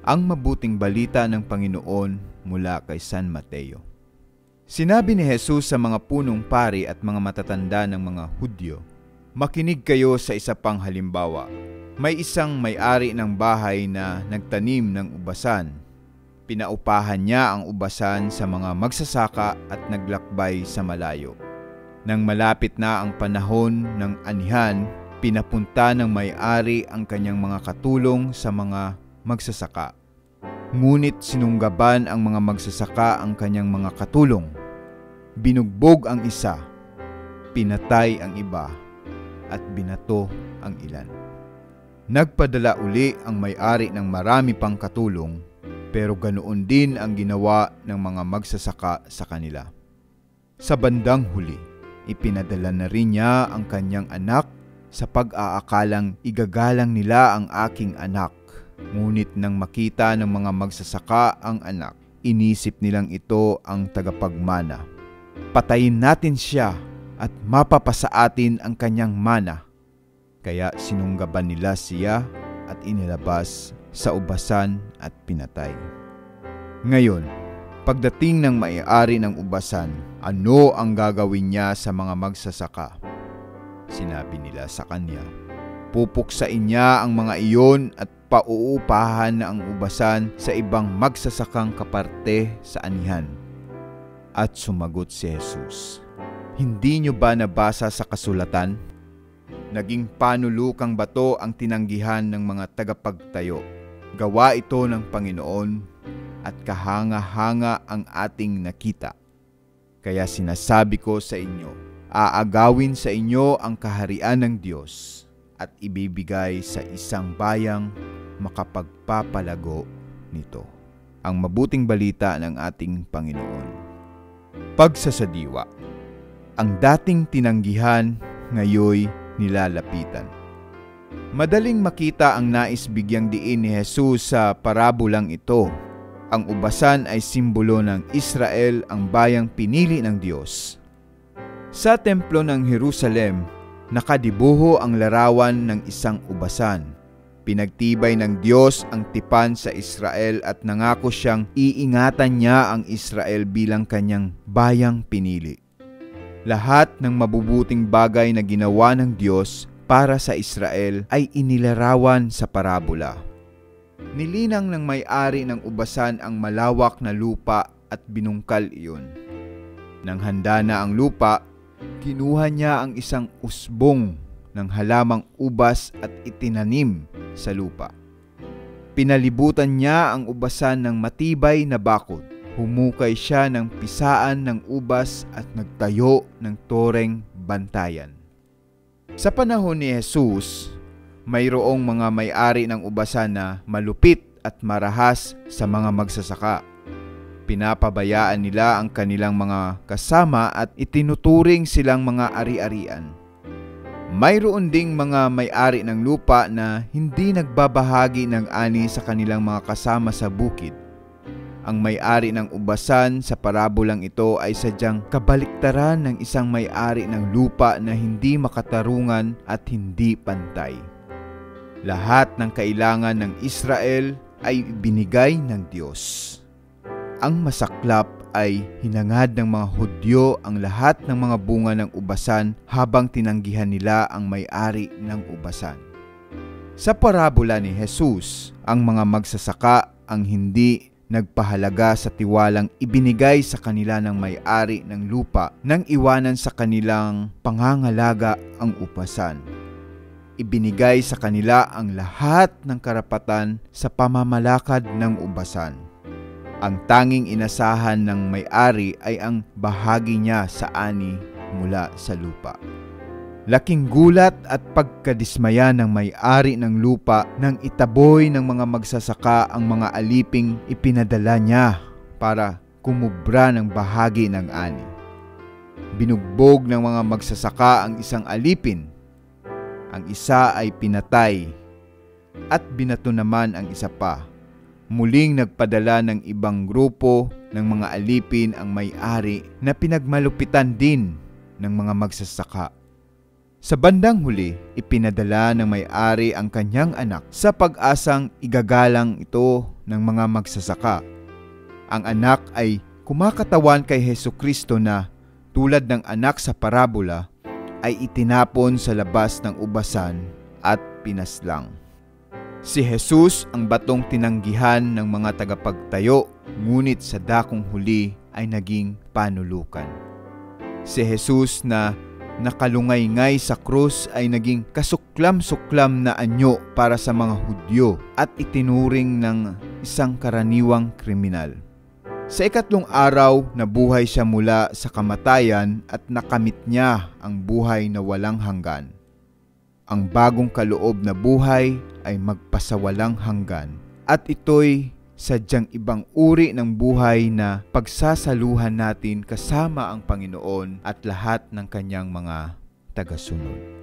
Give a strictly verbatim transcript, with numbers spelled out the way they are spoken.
Ang mabuting balita ng Panginoon mula kay San Mateo. Sinabi ni Jesus sa mga punong pari at mga matatanda ng mga Hudyo, "Makinig kayo sa isa pang halimbawa. May isang may-ari ng bahay na nagtanim ng ubasan. Pinaupahan niya ang ubasan sa mga magsasaka at naglakbay sa malayo. Nang malapit na ang panahon ng anihan, pinapunta ng may-ari ang kanyang mga katulong sa mga magsasaka. Ngunit sinunggaban ang mga magsasaka ang kanyang mga katulong. Binugbog ang isa, pinatay ang iba, at binato ang ilan. Nagpadala uli ang may-ari ng marami pang katulong, pero ganoon din ang ginawa ng mga magsasaka sa kanila. Sa bandang huli, ipinadala na rin niya ang kanyang anak sa pag-aakalang igagalang nila ang aking anak. Ngunit nang makita ng mga magsasaka ang anak, inisip nilang ito ang tagapagmana. Patayin natin siya at mapapasa atin ang kanyang mana. Kaya sinunggaban nila siya at inilabas sa ubasan at pinatay. Ngayon, pagdating ng may-ari ng ubasan, ano ang gagawin niya sa mga magsasaka? Sinabi nila sa kanya, pupuksain niya ang mga iyon at pauupahan na ang ubasan sa ibang magsasakang kaparte sa anihan. At sumagot si Jesus, hindi niyo ba nabasa sa kasulatan? Naging panulukang bato ang tinanggihan ng mga tagapagtayo. Gawa ito ng Panginoon at kahanga-hanga ang ating nakita. Kaya sinasabi ko sa inyo, aagawin sa inyo ang kaharian ng Diyos at ibibigay sa isang bayang makapagpapalago nito. Ang mabuting balita ng ating Panginoon. Pagsasadiwa. Ang dating tinanggihan, ngayoy nilalapitan. Madaling makita ang nais bigyang diin ni Jesus sa parabolang ito. Ang ubasan ay simbolo ng Israel, ang bayang pinili ng Diyos. Sa templo ng Jerusalem, nakadibuho ang larawan ng isang ubasan. Pinagtibay ng Diyos ang tipan sa Israel at nangako siyang iingatan niya ang Israel bilang kanyang bayang pinili. Lahat ng mabubuting bagay na ginawa ng Diyos para sa Israel ay inilarawan sa parabola. Nilinang ng may-ari ng ubasan ang malawak na lupa at binungkal iyon. Nang handa na ang lupa, kinuha niya ang isang usbong ng halamang ubas at itinanim sa lupa. Pinalibutan niya ang ubasan ng matibay na bakod. Humukay siya ng pisaan ng ubas at nagtayo ng toreng bantayan. Sa panahon ni Jesus, mayroong mga may-ari ng ubasan na malupit at marahas sa mga magsasaka. Pinapabayaan nila ang kanilang mga kasama at itinuturing silang mga ari-arian. Mayroon ding mga may-ari ng lupa na hindi nagbabahagi ng ani sa kanilang mga kasama sa bukid. Ang may-ari ng ubasan sa parabolang ito ay sadyang kabaliktaran ng isang may-ari ng lupa na hindi makatarungan at hindi pantay. Lahat ng kailangan ng Israel ay binigay ng Diyos. Ang masaklap ay hinangad ng mga Hudyo ang lahat ng mga bunga ng ubasan habang tinanggihan nila ang may-ari ng ubasan. Sa parabola ni Jesus, ang mga magsasaka ang hindi nagpahalaga sa tiwalang ibinigay sa kanila ng may-ari ng lupa nang iwanan sa kanilang pangangalaga ang ubasan. Ibinigay sa kanila ang lahat ng karapatan sa pamamalakad ng ubasan. Ang tanging inasahan ng may-ari ay ang bahagi niya sa ani mula sa lupa. Laking gulat at pagkadismaya ng may-ari ng lupa nang itaboy ng mga magsasaka ang mga aliping ipinadala niya para kumubra ng bahagi ng ani. Binugbog ng mga magsasaka ang isang alipin. Ang isa ay pinatay at binato naman ang isa pa. Muling nagpadala ng ibang grupo ng mga alipin ang may-ari na pinagmalupitan din ng mga magsasaka. Sa bandang huli, ipinadala ng may-ari ang kanyang anak sa pag-asang igagalang ito ng mga magsasaka. Ang anak ay kumakatawan kay Hesukristo na tulad ng anak sa parabola ay itinapon sa labas ng ubasan at pinaslang. Si Jesus ang batong tinanggihan ng mga tagapagtayo, ngunit sa dakong huli ay naging panulukan. Si Jesus na nakalungay-ngay sa krus ay naging kasuklam-suklam na anyo para sa mga Hudyo at itinuring ng isang karaniwang kriminal. Sa ikatlong araw, nabuhay siya mula sa kamatayan at nakamit niya ang buhay na walang hanggan. Ang bagong kaloob na buhay ay magpasawalang hanggan at ito'y sadyang ibang uri ng buhay na pagsasaluhan natin kasama ang Panginoon at lahat ng kanyang mga tagasunod.